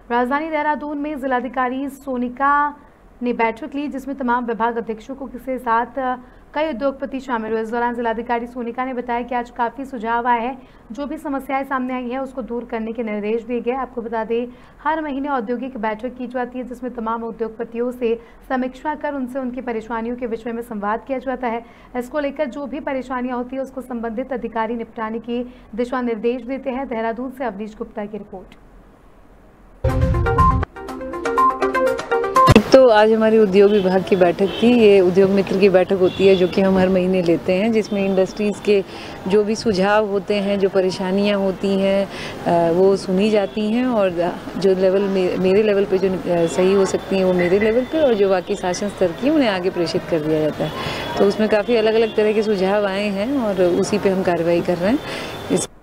राजधानी देहरादून में जिलाधिकारी सोनिका ने बैठक ली, जिसमें तमाम विभाग अध्यक्षों को के साथ कई उद्योगपति शामिल हुए। इस दौरान जिलाधिकारी सोनिका ने बताया कि आज काफ़ी सुझाव आए हैं, जो भी समस्याएं सामने आई हैं उसको दूर करने के निर्देश दिए गए। आपको बता दें, हर महीने औद्योगिक बैठक की जाती है, जिसमें तमाम उद्योगपतियों से समीक्षा कर उनसे उनकी परेशानियों के विषय में संवाद किया जाता है। इसको लेकर जो भी परेशानियां होती है उसको संबंधित अधिकारी निपटाने के दिशा निर्देश देते हैं। देहरादून से अवनीश गुप्ता की रिपोर्ट। तो आज हमारी उद्योग विभाग की बैठक थी। ये उद्योग मित्र की बैठक होती है जो कि हम हर महीने लेते हैं, जिसमें इंडस्ट्रीज़ के जो भी सुझाव होते हैं, जो परेशानियां होती हैं वो सुनी जाती हैं और जो लेवल मेरे लेवल पे जो सही हो सकती हैं वो मेरे लेवल पे, और जो बाकी शासन स्तर की उन्हें आगे प्रेषित कर दिया जाता है। तो उसमें काफ़ी अलग अलग तरह के सुझाव आए हैं और उसी पे हम कार्रवाई कर रहे हैं।